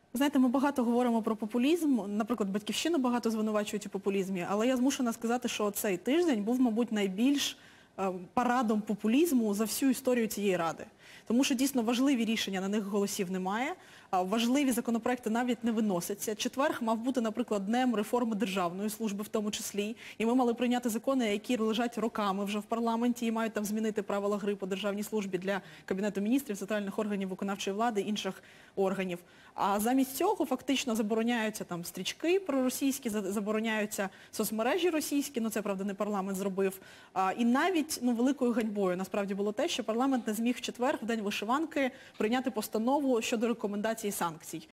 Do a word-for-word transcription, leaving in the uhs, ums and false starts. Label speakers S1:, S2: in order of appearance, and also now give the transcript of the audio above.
S1: Знаєте, ми багато говоримо про популізм, наприклад, «Батьківщину» багато звинувачують у популізмі, але я змушена сказати, що цей тиждень був, мабуть, найбільш е, парадом популізму за всю історію цієї Ради. Тому що дійсно важливі рішення, на них голосів немає, а важливі законопроекти навіть не виносяться. Четверг мав бути, наприклад, днем реформи державної служби в тому числі, і ми мали прийняти закони, які лежать роками вже в парламенті і мають там змінити правила гри по державній службі для Кабінету міністрів, центральних органів виконавчої влади, інших органів. А замість цього фактично забороняються там стрічки проросійські, забороняються соцмережі російські, ну це, правда, не парламент зробив. А, і навіть ну, великою ганьбою насправді було те, що парламент не зміг в четвер, в день вишиванки, прийняти постанову щодо рекомендацій санкцій.